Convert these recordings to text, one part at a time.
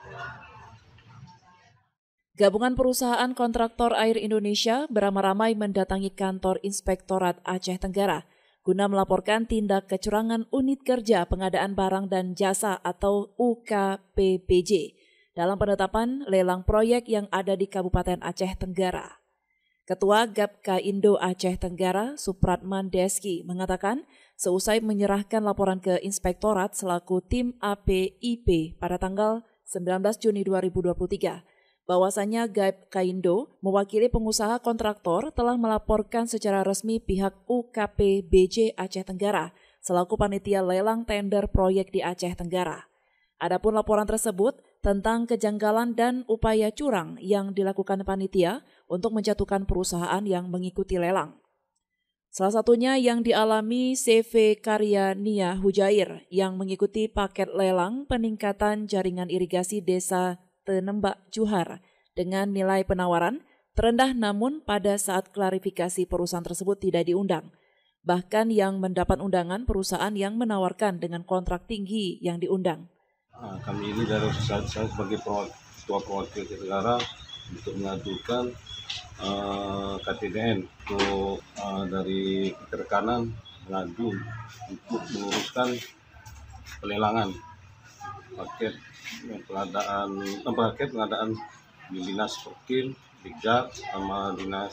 Gabungan Perusahaan Kontraktor Air Indonesia beramai-ramai mendatangi kantor Inspektorat Aceh Tenggara guna melaporkan tindak kecurangan unit kerja pengadaan barang dan jasa atau UKPBJ dalam penetapan lelang proyek yang ada di Kabupaten Aceh Tenggara. Ketua Gapkaindo Aceh Tenggara, Supratman Deski, mengatakan seusai menyerahkan laporan ke Inspektorat selaku tim APIP pada tanggal 19 Juni 2023, bahwasanya Gapkaindo mewakili pengusaha kontraktor telah melaporkan secara resmi pihak UKPBJ Aceh Tenggara selaku panitia lelang tender proyek di Aceh Tenggara. Adapun laporan tersebut tentang kejanggalan dan upaya curang yang dilakukan panitia untuk menjatuhkan perusahaan yang mengikuti lelang. Salah satunya yang dialami CV Karya Nia Hujair yang mengikuti paket lelang peningkatan jaringan irigasi desa Tenembak Juhar dengan nilai penawaran terendah, namun pada saat klarifikasi perusahaan tersebut tidak diundang. Bahkan yang mendapat undangan perusahaan yang menawarkan dengan kontrak tinggi yang diundang. Kami ini dari saya sebagai ketua perwakilan negara untuk mengajukan KTDN untuk dari rekanan mengadu untuk menguruskan pelelangan paket pengadaan di Dinas Perkil, Dikjak, sama Dinas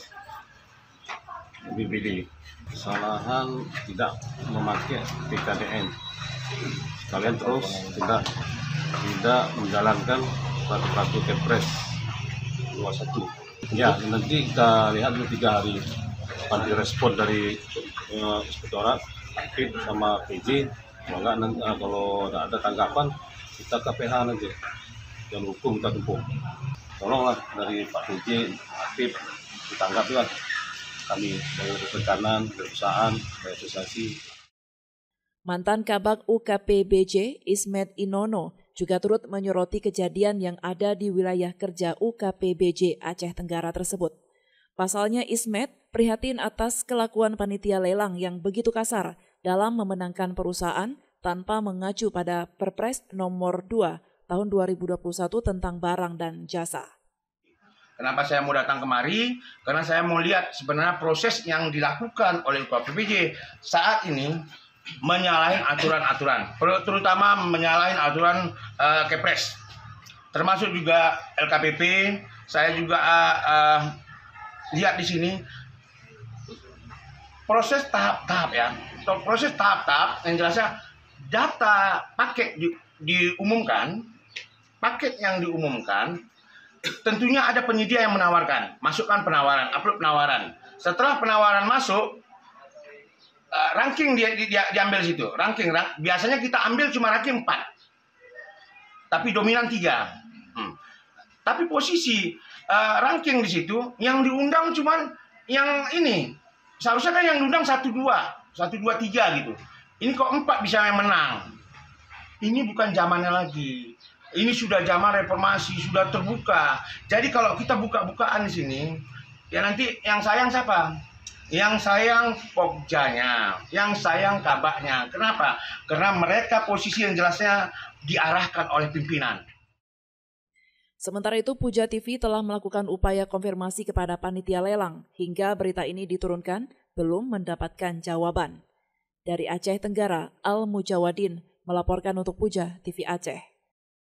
BPD. Kesalahan tidak memakai PKDN. Kalian terus tidak menjalankan peraturan Kepres 21. Ya, nanti kita lihat dulu 3 hari nanti respon dari Inspektorat Aktif sama PJ. Kalau tidak ada tanggapan, kita KPH nanti dan hukum kita tempuh. Tolonglah dari Pak PJ Aktif ditanggapilah kami dari rekanan, perusahaan, dari asosiasi. Mantan Kabag UKPBJ Ismet Inono juga turut menyoroti kejadian yang ada di wilayah kerja UKPBJ Aceh Tenggara tersebut. Pasalnya Ismet prihatin atas kelakuan panitia lelang yang begitu kasar dalam memenangkan perusahaan tanpa mengacu pada Perpres nomor 2 tahun 2021 tentang barang dan jasa. Kenapa saya mau datang kemari? Karena saya mau lihat sebenarnya proses yang dilakukan oleh UKPBJ saat ini menyalahi aturan-aturan, terutama menyalahi aturan Kepres, termasuk juga LKPP. Saya juga lihat di sini proses tahap-tahap ya, proses tahap-tahap yang jelasnya data paket diumumkan, paket yang diumumkan tentunya ada penyedia yang menawarkan, masukkan penawaran, upload penawaran. Setelah penawaran masuk, ranking diambil situ, ranking biasanya kita ambil cuma ranking 4, tapi dominan 3. Tapi posisi ranking di situ yang diundang cuman yang ini, seharusnya kan yang diundang 1, 2, 3 gitu. Ini kok 4 bisa yang menang. Ini bukan zamannya lagi. Ini sudah zaman reformasi, sudah terbuka. Jadi kalau kita buka-bukaan di sini, ya nanti yang sayang siapa? Yang sayang Pokjanya, yang sayang Kabaknya. Kenapa? Karena mereka posisi yang jelasnya diarahkan oleh pimpinan. Sementara itu, Puja TV telah melakukan upaya konfirmasi kepada panitia lelang. Hingga berita ini diturunkan, belum mendapatkan jawaban. Dari Aceh Tenggara, Al Mujawadin melaporkan untuk Puja TV Aceh.